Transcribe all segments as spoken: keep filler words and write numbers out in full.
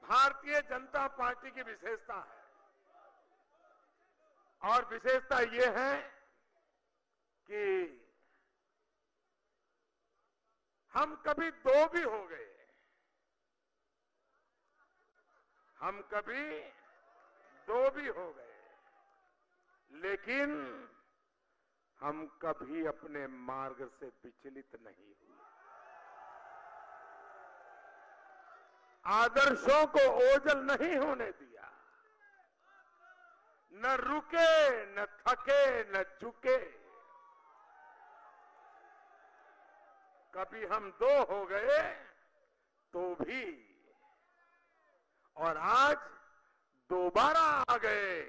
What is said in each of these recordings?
Bharatiya Janata party की विशेषता है। और विशेषता ये है कि हम कभी दो भी हो गए, हम कभी दो भी हो गए, लेकिन हम कभी अपने मार्ग से विचलित नहीं हुए। आदर्शों को ओझल नहीं होने दिया, न रुके, न थके, न झुके। कभी हम दो हो गए तो भी, और आज दोबारा आ गए।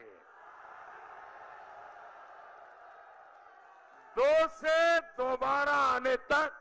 दो से दोबारा आने तक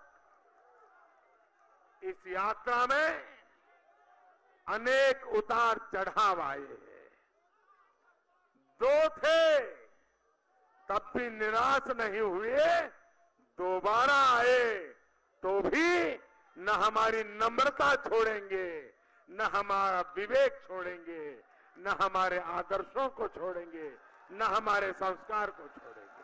इस यात्रा में अनेक उतार चढ़ाव आए हैं। दो थे तब भी निराश नहीं हुए, दोबारा आए तो भी न हमारी नम्रता छोड़ेंगे, न हमारा विवेक छोड़ेंगे, न हमारे आदर्शों को छोड़ेंगे, न हमारे संस्कार को छोड़ेंगे।